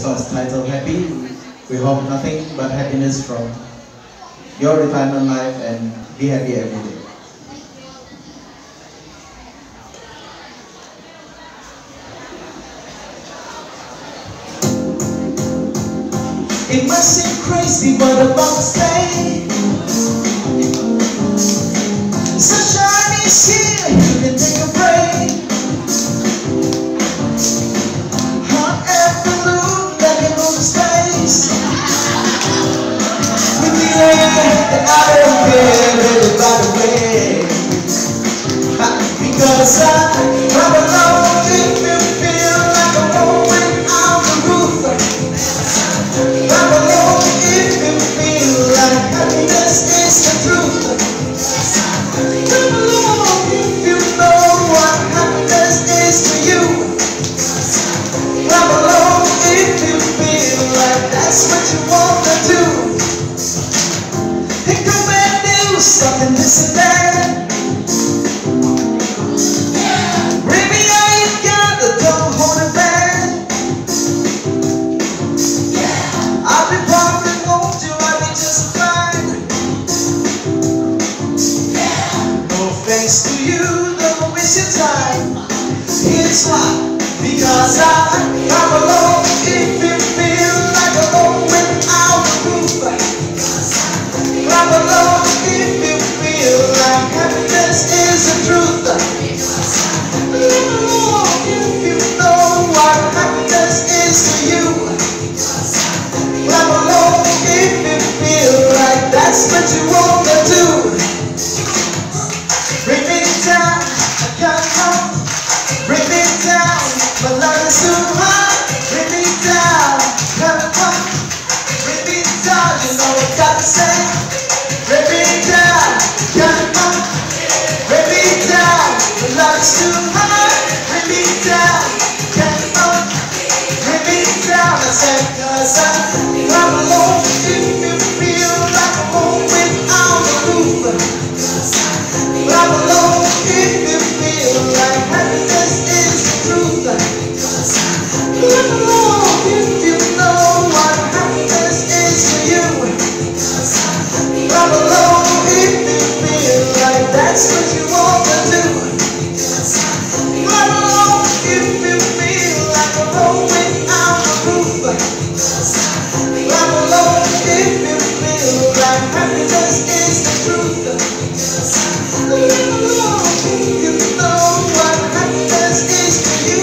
song is titled Happy. We hope nothing but happiness from your retirement life and be happy every day. It must seem crazy what I'm about to say. Sunshine is here, you can take a break. Hot air balloon that can go to space. With the air that I don't care really by the way. Because I'm alone if you feel like a woman on the roof. I'm alone if you feel like happiness is the truth. I'm alone if you know what happiness is to you. I'm alone if you feel like that's what you want to do. Hey, come and do something this and that. Baby, all you got, don't hold it back. I'll be perfect, won't you? I'll be just fine. No thanks to you, don't waste your time. Here's why. Because I'm alone if you feel like a home without a roof. I'm alone if you feel like happiness is the truth. I'm alone if you know what happiness is to you. I'm alone if you feel like that's what you want to do. Bring me down, I can't come. Bring me down, my love is too high. Bring me down, can't come. Bring me down, you know what I got to say. Bring me down, can't come. Bring me down, my love is too high. Bring me down, can't come. Bring me down, I said, 'cause I'm alone if you feel like a home without a roof. I'm alone if you feel like happiness is the truth. I'm alone if you know what happiness is to you. I'm alone if you feel like that's what you want to do. I'm alone if you feel like a home without a roof. I'm alone if you feel like happiness is the truth. I'm alone if you know what happiness is to you.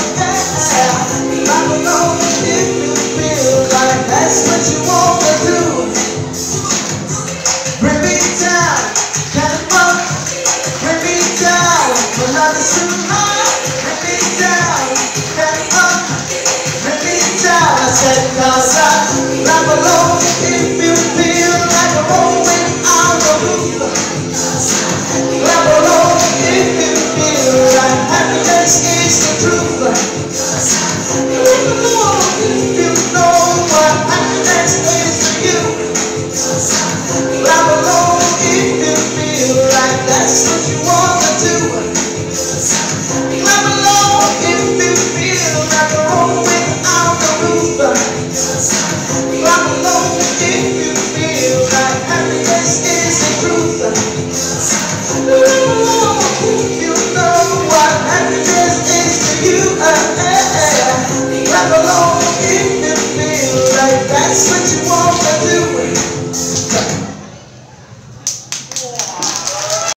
I'm alone if you feel like that's what you want to do. Bring me down, can't up. Bring me down, my love is too high. Bring me down, can't up. Bring me down, I said 'cause I'm alone if